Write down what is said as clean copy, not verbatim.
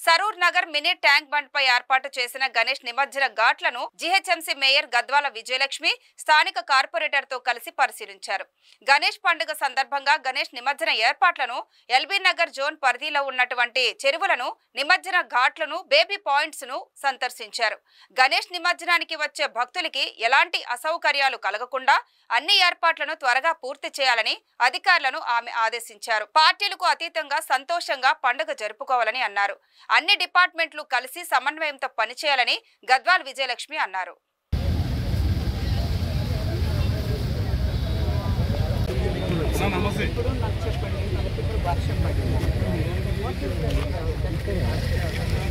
Saroor Nagar mini tank bund పై ఏర్పాటు చేసిన గణేష్ నిమజ్జన ఘాట్లను జీహెచ్ఎంసీ మేయర్ గద్వాల విజయలక్ష్మి స్థానిక కార్పొరేటర్ తో కలిసి పరిశీలించారు. గణేష్ పండుగ సందర్భంగా గణేష్ నిమజ్జన ఏర్పాట్లను, ఎల్బీ నగర్ జోన్ పరిధిలో ఉన్నటువంటి చెరువులను, నిమజ్జన ఘాట్లను, బేబీ పాయింట్స్ ను సందర్శించారు. గణేష్ నిమజ్జనానికి వచ్చే భక్తులకి ఎలాంటి అసౌకర్యాలు కలగకుండా అన్ని ఏర్పాట్లను త్వరగా పూర్తి చేయాలని అధికారులను ఆమె ఆదేశించారు. పార్టీలకు అతీతంగా సంతోషంగా పండుగ జరుపుకోవాలని అన్నారు. అన్ని డిపార్ట్మెంట్లు కలిసి సమన్వయంతో పనిచేయాలని గద్వాల్ విజయలక్ష్మి అన్నారు.